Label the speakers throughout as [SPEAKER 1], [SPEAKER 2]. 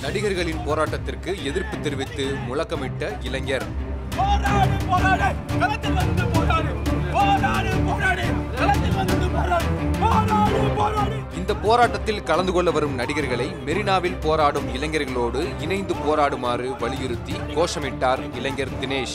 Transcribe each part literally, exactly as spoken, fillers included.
[SPEAKER 1] நடிகர்களின் போராட்டத்திற்கு எதிர்ப்பு தெரிவித்து முழக்கமிட்ட இளைஞர். இந்த போராட்டத்தில் கலந்து கொள்ள வரும் நடிகர்களை மெரினாவில் போராடும் இளைஞர்களோடு இணைந்து போராடுமாறு வலியுறுத்தி கோஷமிட்டார் இளைஞர் தினேஷ்.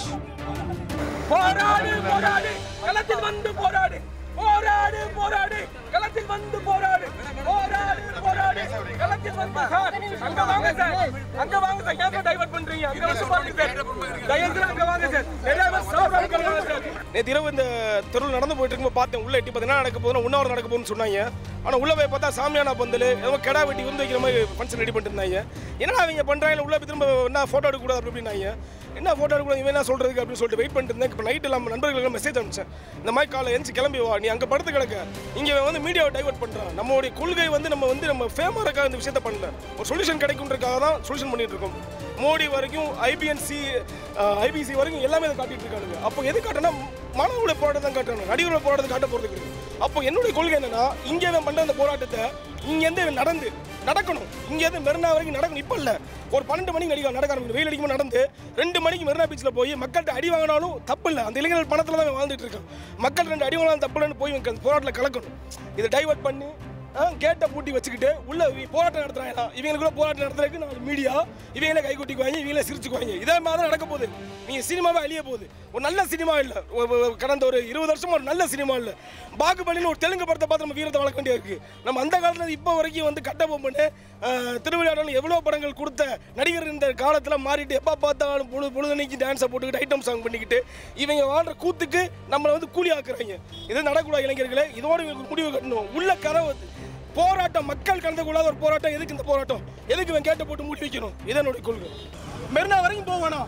[SPEAKER 2] போராடு போராடு களத்தில் வந்து போராடு போராடு போராடு களத்தில் வந்து போராடு போராடு போராடு களத்தில் வந்து அங்க வாங்க சார் அங்க வாங்க சார் ஏன் டைவர்ட் பண்றீங்க அங்க வந்து பாருங்க தயவு அங்க வாங்க சார் நிறைய பேர் சாப்பிடுறாங்க சார். நேத்து இரவு இந்த தெருவில் நடந்து போயிட்டு இருக்கும்போது பார்த்தேன் உள்ள எட்டி பார்த்தா நடக்க போகுது உண்ணாவிரதம் நடக்க போகுதுன்னு சொன்னாங்க. ஆனால் உள்ள போய் பார்த்தா சாமியானா பந்தல் ஏதோ கெடா வெட்டி வந்து வைக்கிற மாதிரி ஃபங்க்ஷன் ரெடி பண்ணிட்டு இருந்தாங்க. என்னடா அவங்க பண்றாங்க உள்ள போய் திரும்ப என்ன ஃபோட்டோ எடுக்கக்கூடாது அப்படின்னாங்க. என்ன ஃபோட்டோ எடுக்கக்கூடாது இவன் என்ன சொல்றதுக்கு அப்படின்னு சொல்லிட்டு வெயிட் பண்ணிட்டு இருந்தேன். இப்போ நைட்டு நம்ம நண்பர்களுக்கு மெசேஜ் அனுப்பிச்சேன். இந்த மாதிரி காலை எழுந்து கிளம்பி வா நீ அங்கே படுத்து கிடக்க இங்கே வந்து மீடியாவை டைவர்ட் பண்ணுறான். நம்மளுடைய கொள்கை வந்து நம்ம வந்து நம்ம ஃபேமாக இருக்காக இந்த விஷயத்த பண்ணல ஒரு சொல்யூஷன் கிடைக்குன்றதுக்காக தான் சொல்யூஷன் பண்ணிட்டு இருக்கோம். மோடி வரைக்கும் ஐபிஎன்சி ஐபிசி வரைக்கும் எல்லாமே இதை காட்டிட்டு இருக்காங்க. அப்போ எது காட்டினா மாணவர்களுடைய போராட்டம் தான் காட்டுறாங்க, நடிகர்களுடைய போராட்டத்தை காட்ட போகிறது கிடையாது. அப்போ என்னுடைய கொள்கை என்னன்னா இங்கே பண்ணுற அந்த போராட்டத்தை இங்கேருந்து நடந்து நடக்கணும். இங்கேருந்து மெரினா வரைக்கும் நடக்கணும். இப்போ இல்லை ஒரு பன்னெண்டு மணிக்கு நடிக்க நடக்க ஆரம்பிக்கும் வெயில் அடிக்கும்போது நடந்து ரெண்டு மணிக்கு மெரினா பீச்சில் போய் மக்கள்கிட்ட அடி வாங்கினாலும் தப்பு இல்லை. அந்த இளைஞர்கள் பணத்தில் தான் வாழ்ந்துட்டு இருக்கான். மக்கள் ரெண்டு அடி வாங்கினாலும் தப்பு இல்லைன்னு போய் அந்த போராட்டத்தில் கலக்கணும். இதை டைவர்ட் பண்ணி கேட்டை பூட்டி வச்சுக்கிட்டு உள்ள போராட்டம் நடத்துறாங்க. இவங்களுக்குள்ள போராட்டம் நடத்துறதுக்கு நான் மீடியா இவங்களே கை கொட்டிக்குவாங்க இவங்களே சிரிச்சுக்குவாங்க. இதே மாதிரி தான் நடக்க போகுது. நீங்கள் சினிமாவே அழிய போகுது. ஒரு நல்ல சினிமா இல்லை கடந்த ஒரு இருபது வருஷமா ஒரு நல்ல சினிமா இல்லை. பாகுபலின்னு ஒரு தெலுங்கு படத்தை பார்த்து நம்ம வீரத்தை வளர்க்க வேண்டியது இருக்குது. நம்ம அந்த காலத்தில் இப்போ வரைக்கும் வந்து கட்டபொம்மனு திருவிழாவில் எவ்வளோ படங்கள் கொடுத்த நடிகர் இந்த காலத்தில் மாறிட்டு எப்போ பார்த்தாலும் பொழுது பொழுதுனைக்கு டான்ஸை போட்டுக்கிட்டு ஐட்டம் சாங் பண்ணிக்கிட்டு இவங்க வாழ்கிற கூத்துக்கு நம்மளை வந்து கூலி ஆக்குறாங்க. இது நடக்கூடாது இளைஞர்களே. இதோட முடிவு கட்டணும். உள்ள கரவு போராட்டம் மக்கள் கலந்து கொள்ளாத ஒரு போராட்டம். எதுக்கு இந்த போராட்டம்? எதுக்கு இவன் கேட்ட போட்டு மூடி வைக்கணும்? இதனுடைய கொள்கை. மெரினா வரைக்கும் போவானா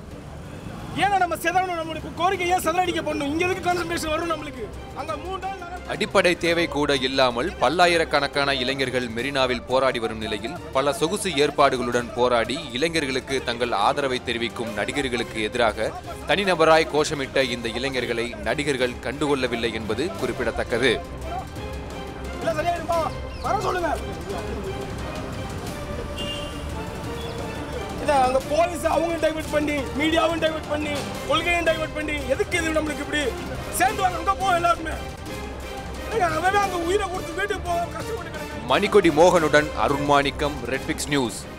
[SPEAKER 2] ஏன்னா நம்ம செதறணும். நம்மளுக்கு கோரிக்கை ஏன் செதறடிக்க பண்ணணும்? இங்க எதுக்கு கான்சன்ட்ரேஷன் வரும் நம்மளுக்கு? அங்க மூணு நாள்
[SPEAKER 1] அடிப்படை தேவை கூட இல்லாமல் பல்லாயிரக்கணக்கான இளைஞர்கள் மெரினாவில் போராடி வரும் நிலையில் பல சொகுசு ஏற்பாடுகளுடன் போராடி இளைஞர்களுக்கு தங்கள் ஆதரவை தெரிவிக்கும் நடிகர்களுக்கு எதிராக தனிநபராய் கோஷமிட்ட இந்த இளைஞர்களை நடிகர்கள் கண்டுகொள்ளவில்லை என்பது குறிப்பிடத்தக்கது.
[SPEAKER 2] அங்க போலீஸ் அவங்க டைவர்ட் பண்ணி மீடியாவும் டைவர்ட் பண்ணி கொள்கையும் டைவர்ட் பண்ணி எதுக்கு இது நம்மளுக்கு இப்படி சேர்ந்து வாங்க அங்க போ எல்லாருமே அங்க உயிரை கொடுத்து வீட்டுக்கு போக கஷ்டப்பட்டு.
[SPEAKER 1] மணிக்கொடி மோகனுடன் அருண்மாணிக்கம், ரெட்பிக்ஸ் நியூஸ்.